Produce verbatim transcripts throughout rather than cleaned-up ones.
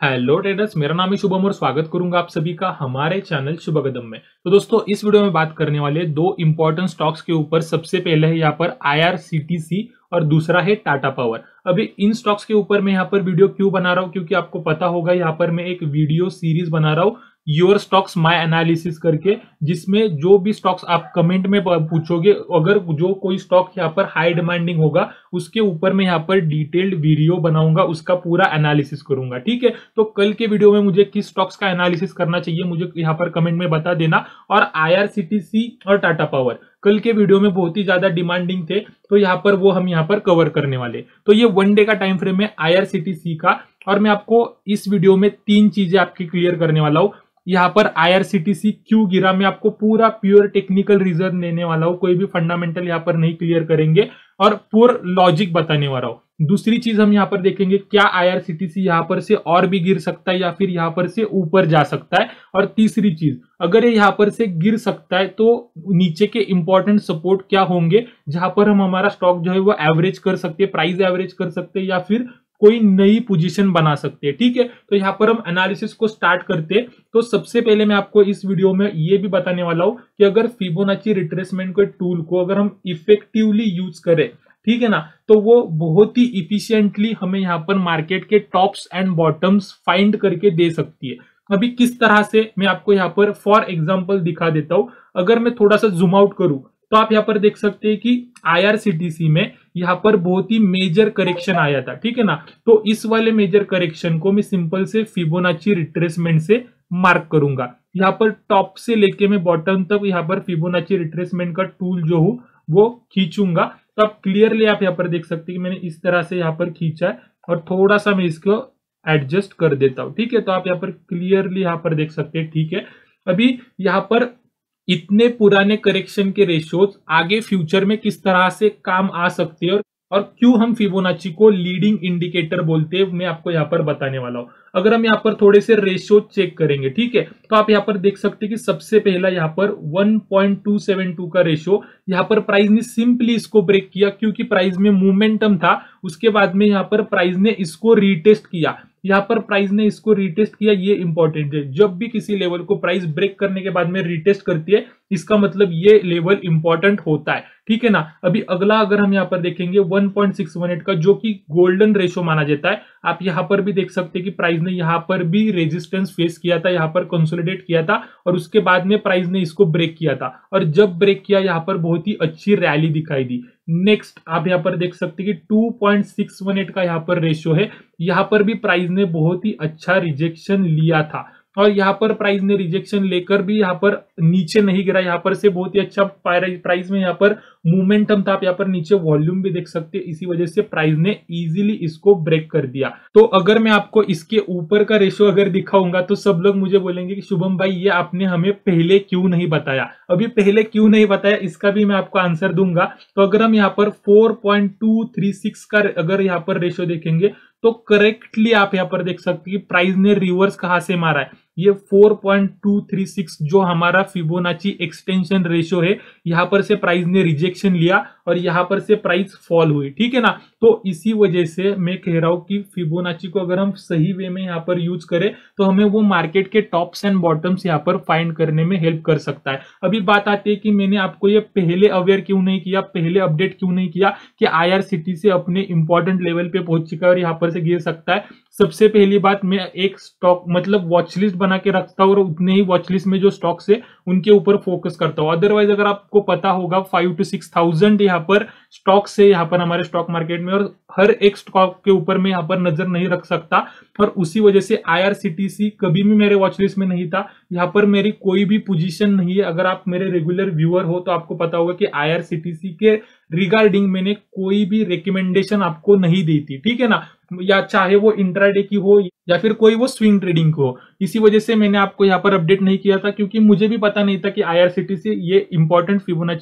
Hello traders, मेरा नाम है शुभम और स्वागत करूंगा आप सभी का हमारे चैनल शुभ कदम में। तो दोस्तों, इस वीडियो में बात करने वाले दो इंपॉर्टेंट स्टॉक्स के ऊपर। सबसे पहले है यहाँ पर I R C T C और दूसरा है टाटा पावर। अभी इन स्टॉक्स के ऊपर मैं यहाँ पर वीडियो क्यों बना रहा हूँ, क्योंकि आपको पता होगा यहाँ पर मैं एक वीडियो सीरीज बना रहा हूँ योर स्टॉक्स माय एनालिसिस करके, जिसमें जो भी स्टॉक्स आप कमेंट में पूछोगे, अगर जो कोई स्टॉक यहाँ पर हाई डिमांडिंग होगा उसके ऊपर मैं यहाँ पर डिटेल्ड वीडियो बनाऊंगा, उसका पूरा एनालिसिस करूंगा। ठीक है, तो कल के वीडियो में मुझे किस स्टॉक्स का एनालिसिस करना चाहिए मुझे यहाँ पर कमेंट में बता देना। और I R C T C और टाटा पावर कल के वीडियो में बहुत ही ज्यादा डिमांडिंग थे, तो यहाँ पर वो हम यहाँ पर कवर करने वाले। तो ये वन डे का टाइम फ्रेम है I R C T C का, और मैं आपको इस वीडियो में तीन चीजें आपकी क्लियर करने वाला हूँ। यहाँ पर I R C T C क्यों गिरा, मैं आपको पूरा प्योर टेक्निकल रीजन देने वाला हूँ, कोई भी फंडामेंटल यहाँ पर नहीं क्लियर करेंगे और पूरा लॉजिक बताने वाला हूँ। दूसरी चीज हम यहाँ पर देखेंगे, क्या I R C T C यहाँ पर से और भी गिर सकता है या फिर यहाँ पर से ऊपर जा सकता है। और तीसरी चीज, अगर ये यहाँ पर से गिर सकता है तो नीचे के इंपॉर्टेंट सपोर्ट क्या होंगे, जहां पर हम हमारा स्टॉक जो है वो एवरेज कर सकते हैं, प्राइस एवरेज कर सकते हैं या फिर कोई नई पोजीशन बना सकते हैं। ठीक है, तो यहाँ पर हम एनालिसिस को स्टार्ट करते हैं। तो सबसे पहले मैं आपको इस वीडियो में ये भी बताने वाला हूं कि अगर फिबोनाची रिट्रेसमेंट के टूल को अगर हम इफेक्टिवली यूज करें, ठीक है ना, तो वो बहुत ही इफिशियंटली हमें यहाँ पर मार्केट के टॉप्स एंड बॉटम्स फाइंड करके दे सकती है। अभी किस तरह से मैं आपको यहाँ पर फॉर एग्जांपल दिखा देता हूं। अगर मैं थोड़ा सा जूम आउट करूं तो आप यहाँ पर देख सकते हैं कि I R C T C में यहाँ पर बहुत ही मेजर करेक्शन आया था। ठीक है ना, तो इस वाले मेजर करेक्शन को मैं सिंपल से फिबोनाची रिट्रेसमेंट से मार्क करूंगा। यहाँ पर टॉप से लेके मैं बॉटम तक यहाँ पर फिबोनाची रिट्रेसमेंट का टूल जो हूँ वो खींचूंगा। तो आप क्लियरली आप यहाँ पर देख सकते हैं कि मैंने इस तरह से यहाँ पर खींचा है और थोड़ा सा मैं इसको एडजस्ट कर देता हूँ। ठीक है, तो आप यहाँ पर क्लियरली यहाँ पर देख सकते हैं। ठीक है, अभी यहाँ पर इतने पुराने करेक्शन के रेशियोज आगे फ्यूचर में किस तरह से काम आ सकते हैं और, और क्यों हम फिबोनाची को लीडिंग इंडिकेटर बोलते हैं, मैं आपको यहाँ पर बताने वाला हूँ। अगर हम यहाँ पर थोड़े से रेशियो चेक करेंगे, ठीक है, तो आप यहाँ पर देख सकते हैं कि सबसे पहला यहाँ पर one point two seven two का रेशियो, यहाँ पर प्राइस ने सिंपली इसको ब्रेक किया क्योंकि प्राइस में मोमेंटम था। उसके बाद में यहाँ पर प्राइस ने इसको रीटेस्ट किया, यहाँ पर प्राइस ने इसको रीटेस्ट किया। ये इंपॉर्टेंट है, जब भी किसी लेवल को प्राइस ब्रेक करने के बाद में रीटेस्ट करती है, इसका मतलब ये लेवल इंपॉर्टेंट होता है। ठीक है ना, अभी अगला अगर हम यहाँ पर देखेंगे one point six one eight का, जो कि गोल्डन रेशियो माना जाता है, आप यहाँ पर भी देख सकते हैं कि प्राइस ने यहाँ पर भी रेजिस्टेंस फेस किया था, यहाँ पर कंसोलिडेट किया था और उसके बाद में प्राइस ने इसको ब्रेक किया था। और जब ब्रेक किया यहाँ पर बहुत ही अच्छी रैली दिखाई दी। नेक्स्ट आप यहाँ पर देख सकते हैं कि two point six one eight का यहाँ पर रेशियो है, यहाँ पर भी प्राइस ने बहुत ही अच्छा रिजेक्शन लिया था और यहाँ पर प्राइस ने रिजेक्शन लेकर भी यहाँ पर नीचे नहीं गिरा, यहाँ पर से बहुत ही अच्छा प्राइस में यहाँ पर मोमेंटम था। आप यहाँ पर नीचे वॉल्यूम भी देख सकते हैं, इसी वजह से प्राइस ने इजीली इसको ब्रेक कर दिया। तो अगर मैं आपको इसके ऊपर का रेशियो अगर दिखाऊंगा तो सब लोग मुझे बोलेंगे कि शुभम भाई ये आपने हमें पहले क्यों नहीं बताया। अभी पहले क्यों नहीं बताया इसका भी मैं आपको आंसर दूंगा। तो अगर हम यहाँ पर four point two three six का अगर यहाँ पर रेशियो देखेंगे तो करेक्टली आप यहाँ पर देख सकते हैं कि प्राइस ने रिवर्स कहां से मारा है। ये four point two three six जो हमारा फिबोनाची एक्सटेंशन रेशियो है, यहाँ पर से प्राइस ने रिजेक्शन लिया और यहाँ पर से प्राइस फॉल हुई। ठीक है ना, तो इसी वजह से मैं कह रहा हूं कि फिबोनाची को अगर हम सही वे में यहाँ पर यूज करें तो हमें वो मार्केट के टॉप्स एंड बॉटम्स यहाँ पर फाइंड करने में हेल्प कर सकता है। अभी बात आती है कि मैंने आपको ये पहले अवेयर क्यों नहीं किया, पहले अपडेट क्यों नहीं किया कि I R C T C अपने इंपॉर्टेंट लेवल पे पहुंच चुका है और यहाँ पर से गिर सकता है। सबसे पहली बात, मैं एक स्टॉक मतलब वॉच लिस्ट बना के रखता हूँ और उतने ही वॉच लिस्ट में जो स्टॉक्स है उनके ऊपर फोकस करता हूँ। अदरवाइज अगर आपको पता होगा फाइव टू सिक्स थाउजेंड यहाँ पर स्टॉक्स है यहाँ पर हमारे स्टॉक मार्केट में, और हर एक स्टॉक के ऊपर मैं यहाँ पर नजर नहीं रख सकता और उसी वजह से I R C T C कभी भी मेरे वॉच लिस्ट में नहीं था। यहाँ पर मेरी कोई भी पोजीशन नहीं है। अगर आप मेरे रेगुलर व्यूअर हो तो आपको पता होगा कि I R C T C के रिगार्डिंग मैंने कोई भी रिकमेंडेशन आपको नहीं दी थी। ठीक है ना, या चाहे वो इंट्राडे की हो या फिर कोई वो स्विंग ट्रेडिंग हो। इसी वजह से मैंने आपको यहाँ पर अपडेट नहीं किया था क्योंकि मुझे भी पता नहीं था कि I R C T C ये इंपॉर्टेंट फिबोनाची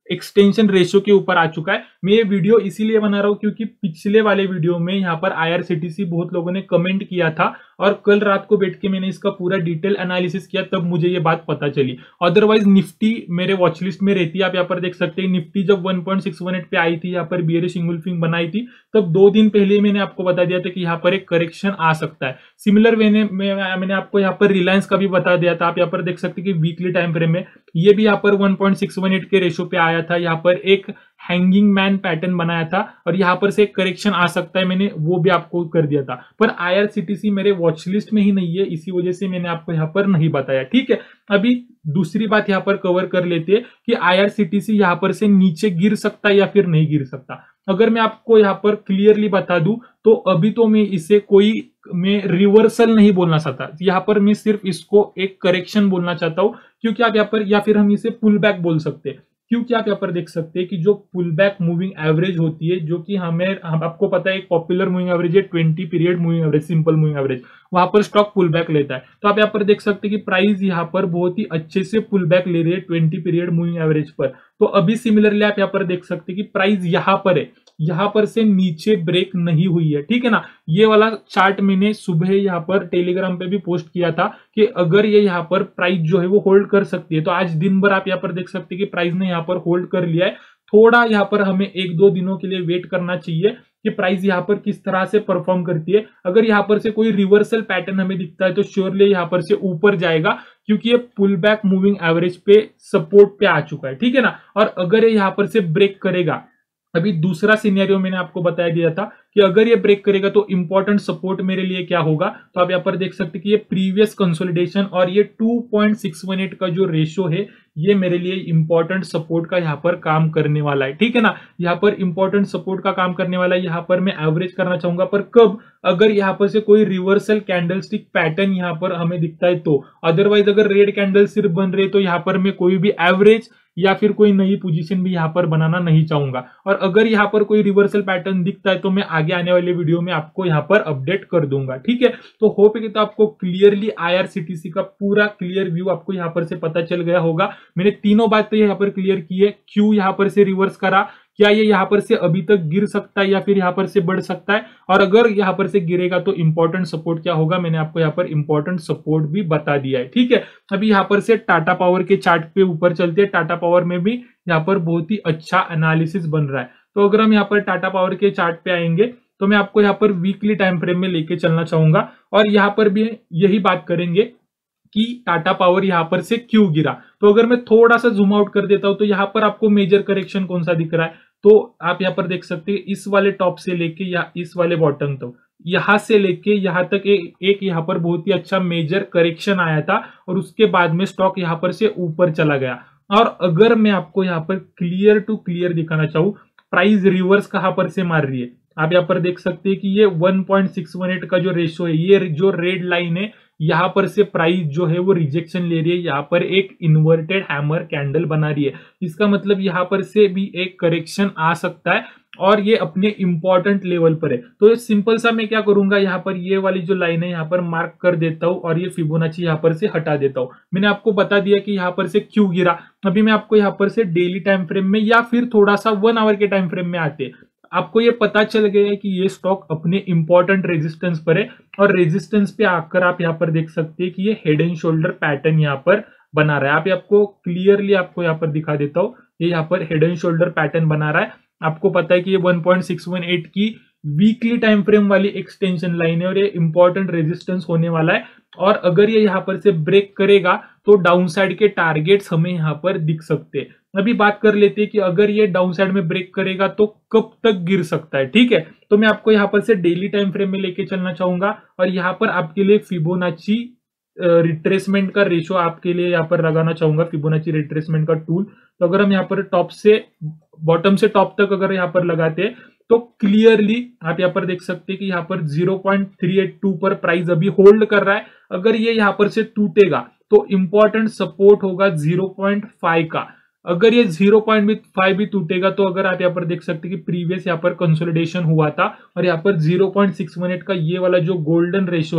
एक्सटेंशन रेशियो के ऊपर आ चुका है। मैं ये वीडियो इसीलिए बना रहा हूं क्योंकि पिछले वाले वीडियो में यहाँ पर आईआरसीटीसी बहुत लोगों ने कमेंट किया था और कल रात को बैठ के मैंने इसका पूरा डिटेल एनालिसिस किया, तब मुझे ये बात पता चली। अदरवाइज निफ्टी मेरे वॉच लिस्ट में रहती है, आप यहाँ पर देख सकते हैं। निफ्टी जब one point six one eight पे आई थी, यहाँ पर बियरिश इंगुल्फिंग बनाई थी, तब दो दिन पहले मैंने आपको बता दिया था कि यहाँ पर एक करेक्शन आ सकता है। सिमिलर मैंने मैंने आपको यहाँ पर रिलायंस का भी बता दिया था। आप यहाँ पर देख सकते हैं कि वीकली टाइम फ्रेम में ये भी यहाँ पर one point six one eight के रेशो पे आया था। यहाँ पर एक हैंगिंग मैन पैटर्न बनाया था और यहाँ पर से एक करेक्शन आ सकता है, मैंने वो भी आपको कर दिया था। पर आईआरसीटीसी मेरे वॉच लिस्ट में ही नहीं है, इसी वजह से मैंने आपको यहाँ पर नहीं बताया। ठीक है, अभी दूसरी बात यहाँ पर कवर कर लेते हैं कि आईआरसीटीसी यहाँ पर से नीचे गिर सकता है या फिर नहीं गिर सकता। अगर मैं आपको यहाँ पर क्लियरली बता दूं तो अभी तो मैं इसे कोई मैं रिवर्सल नहीं बोलना चाहता, यहाँ पर मैं सिर्फ इसको एक करेक्शन बोलना चाहता हूं। क्योंकि आप यहाँ पर या फिर हम इसे पुल बैक बोल सकते हैं, क्योंकि आप यहाँ पर देख सकते हैं कि जो पुल बैक मूविंग एवरेज होती है, जो कि हमें हम आपको पता है एक पॉपुलर मूविंग एवरेज है twenty period moving average, simple moving average, वहां पर स्टॉक पुल बैक लेता है। तो आप यहाँ पर देख सकते हैं कि प्राइस यहाँ पर बहुत ही अच्छे से पुल बैक ले रही है ट्वेंटी पीरियड मूविंग एवरेज पर। तो अभी सिमिलरली आप यहाँ पर देख सकते हैं कि प्राइस यहाँ पर है, यहाँ पर से नीचे ब्रेक नहीं हुई है। ठीक है ना, ये वाला चार्ट मैंने सुबह यहाँ पर टेलीग्राम पे भी पोस्ट किया था कि अगर ये यहाँ पर प्राइस जो है वो होल्ड कर सकती है, तो आज दिन भर आप यहाँ पर देख सकते हैं कि प्राइस ने यहाँ पर होल्ड कर लिया है। थोड़ा यहाँ पर हमें एक दो दिनों के लिए वेट करना चाहिए कि प्राइस यहाँ पर किस तरह से परफॉर्म करती है। अगर यहाँ पर से कोई रिवर्सल पैटर्न हमें दिखता है तो श्योरली यहाँ पर से ऊपर जाएगा, क्योंकि ये पुल बैक मूविंग एवरेज पे सपोर्ट पे आ चुका है। ठीक है ना, और अगर ये यहाँ पर से ब्रेक करेगा, अभी दूसरा सिनेरियो मैंने आपको बताया दिया था कि अगर ये ब्रेक करेगा तो इंपॉर्टेंट सपोर्ट मेरे लिए क्या होगा। तो आप यहाँ पर देख सकते हैं कि ये प्रीवियस कंसोलिडेशन और ये two point six one eight का जो रेशियो है, ये मेरे लिए इंपॉर्टेंट सपोर्ट का यहाँ पर काम करने वाला है। ठीक है ना, यहाँ पर इंपॉर्टेंट सपोर्ट का काम करने वाला है। यहाँ पर मैं एवरेज करना चाहूंगा, पर कब? अगर यहाँ पर से कोई रिवर्सल कैंडलस्टिक पैटर्न यहाँ पर हमें दिखता है तो। अदरवाइज अगर रेड कैंडल सिर्फ बन रहे तो यहाँ पर मैं कोई भी एवरेज या फिर कोई नई पोजीशन भी यहाँ पर बनाना नहीं चाहूंगा। और अगर यहाँ पर कोई रिवर्सल पैटर्न दिखता है तो मैं आगे आने वाले वीडियो में आपको यहाँ पर अपडेट कर दूंगा। ठीक है, तो होप है कि तो आपको क्लियरली आईआरसीटीसी का पूरा क्लियर व्यू आपको यहाँ पर से पता चल गया होगा। मैंने तीनों बातें यहाँ पर क्लियर की है, क्यों यहाँ पर से रिवर्स करा, क्या ये यहाँ पर से अभी तक गिर सकता है या फिर यहाँ पर से बढ़ सकता है, और अगर यहाँ पर से गिरेगा तो इंपॉर्टेंट सपोर्ट क्या होगा, मैंने आपको यहाँ पर इंपॉर्टेंट सपोर्ट भी बता दिया है। ठीक है, अभी यहाँ पर से टाटा पावर के चार्ट पे ऊपर चलते हैं। टाटा पावर में भी यहाँ पर बहुत ही अच्छा एनालिसिस बन रहा है। तो अगर हम यहाँ पर टाटा पावर के चार्ट पे आएंगे तो मैं आपको यहाँ पर वीकली टाइम फ्रेम में लेके चलना चाहूंगा और यहाँ पर भी यही बात करेंगे कि टाटा पावर यहाँ पर से क्यों गिरा। तो अगर मैं थोड़ा सा जूम आउट कर देता हूं तो यहाँ पर आपको मेजर करेक्शन कौन सा दिख रहा है, तो आप यहाँ पर देख सकते हैं इस वाले टॉप से लेके या इस वाले बॉटम तक, यहां से लेके यहां तक एक, एक यहाँ पर बहुत ही अच्छा मेजर करेक्शन आया था और उसके बाद में स्टॉक यहाँ पर से ऊपर चला गया। और अगर मैं आपको यहाँ पर क्लियर टू क्लियर दिखाना चाहूँ, प्राइस रिवर्स कहां पर से मार रही है, आप यहाँ पर देख सकते हैं कि ये one point six one eight का जो रेशियो है, ये जो रेड लाइन है, यहाँ पर से प्राइस जो है वो रिजेक्शन ले रही है, यहाँ पर एक इन्वर्टेड हैमर कैंडल बना रही है। इसका मतलब यहाँ पर से भी एक करेक्शन आ सकता है और ये अपने इंपॉर्टेंट लेवल पर है। तो सिंपल सा मैं क्या करूंगा, यहाँ पर ये वाली जो लाइन है यहाँ पर मार्क कर देता हूं और ये फिबोनाची यहाँ पर से हटा देता हूं। मैंने आपको बता दिया कि यहाँ पर से क्यों गिरा। अभी मैं आपको यहाँ पर से डेली टाइम फ्रेम में या फिर थोड़ा सा वन आवर के टाइम फ्रेम में आते आपको ये पता चल गया है कि ये स्टॉक अपने इंपॉर्टेंट रेजिस्टेंस पर है और रेजिस्टेंस पे आकर आप यहाँ पर देख सकते हैं कि ये हेड एंड शोल्डर पैटर्न यहाँ पर बना रहा है। आप आपको क्लियरली आपको यहाँ पर दिखा देता हूँ, ये यहाँ पर हेड एंड शोल्डर पैटर्न बना रहा है। आपको पता है कि ये one point six one eight की वीकली टाइम फ्रेम वाली एक्सटेंशन लाइन है और ये इंपॉर्टेंट रेजिस्टेंस होने वाला है। और अगर ये यहाँ पर से ब्रेक करेगा तो डाउनसाइड के टारगेट्स हमें यहाँ पर दिख सकते हैं। अभी बात कर लेते हैं कि अगर ये डाउनसाइड में ब्रेक करेगा तो कब तक गिर सकता है। ठीक है, तो मैं आपको यहाँ पर से डेली टाइम फ्रेम में लेके चलना चाहूंगा और यहाँ पर आपके लिए फिबोनाची रिट्रेसमेंट का रेशियो आपके लिए यहाँ पर लगाना चाहूंगा, फिबोनाची रिट्रेसमेंट का टूल। तो अगर हम यहाँ पर टॉप से बॉटम से टॉप तक अगर यहाँ पर लगाते हैं तो क्लियरली आप यहाँ पर देख सकते हैं कि यहाँ पर zero point three eight two पर प्राइस अभी होल्ड कर रहा है। अगर ये यहाँ पर से टूटेगा तो इंपॉर्टेंट सपोर्ट होगा ज़ीरो पॉइंट फाइव का। अगर ये ज़ीरो पॉइंट फाइव भी टूटेगा तो अगर आप यहाँ पर देख सकते हैं कि प्रीवियस यहाँ पर कंसोलिडेशन हुआ था और यहाँ पर zero point six one eight का ये वाला जो गोल्डन रेशियो है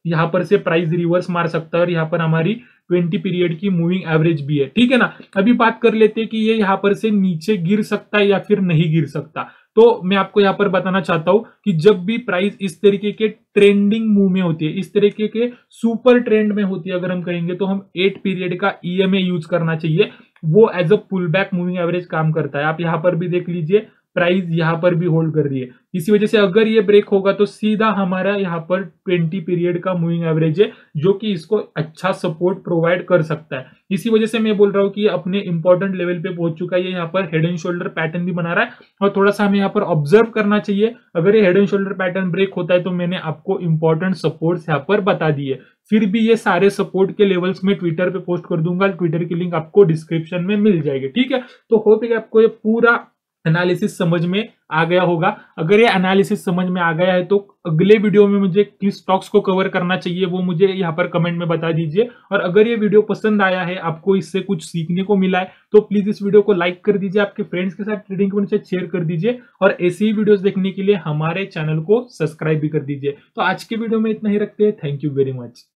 यहाँ पर से प्राइस रिवर्स मार सकता है और यहाँ पर हमारी ट्वेंटी पीरियड की मूविंग एवरेज भी है, ठीक है ना। अभी बात कर लेते हैं कि ये यहाँ पर से नीचे गिर सकता है या फिर नहीं गिर सकता। तो मैं आपको यहाँ पर बताना चाहता हूं कि जब भी प्राइस इस तरीके के ट्रेंडिंग मूव में होती है, इस तरीके के सुपर ट्रेंड में होती है अगर हम कहेंगे, तो हम एट पीरियड का ईएमए यूज करना चाहिए। वो as a pull back moving average काम करता है। आप यहाँ पर भी देख लीजिए प्राइस यहाँ पर भी होल्ड कर रही है। इसी वजह से अगर ये ब्रेक होगा तो सीधा हमारा यहाँ पर ट्वेंटी पीरियड का मूविंग एवरेज है, जो कि इसको अच्छा सपोर्ट प्रोवाइड कर सकता है। इसी वजह से मैं बोल रहा हूँ कि ये अपने इंपॉर्टेंट लेवल पे पहुंच चुका है। ये यहाँ पर हेड एंड शोल्डर पैटर्न भी बना रहा है और थोड़ा सा हमें यहाँ पर ऑब्जर्व करना चाहिए। अगर ये head and shoulder pattern break होता है तो मैंने आपको इंपॉर्टेंट सपोर्ट्स यहाँ पर बता दिए। फिर भी ये सारे सपोर्ट के लेवल्स में ट्विटर पे पोस्ट कर दूंगा, ट्विटर की लिंक आपको डिस्क्रिप्शन में मिल जाएगी, ठीक है। तो होप है कि आपको ये पूरा एनालिसिस समझ में आ गया होगा। अगर ये एनालिसिस समझ में आ गया है तो अगले वीडियो में मुझे किस स्टॉक्स को कवर करना चाहिए वो मुझे यहाँ पर कमेंट में बता दीजिए। और अगर ये वीडियो पसंद आया है, आपको इससे कुछ सीखने को मिला है, तो प्लीज इस वीडियो को लाइक कर दीजिए, आपके फ्रेंड्स के साथ ट्रेडिंग के नीचे शेयर कर दीजिए और ऐसी ही वीडियोस देखने के लिए हमारे चैनल को सब्सक्राइब भी कर दीजिए। तो आज के वीडियो में इतना ही रखते हैं। Thank you very much.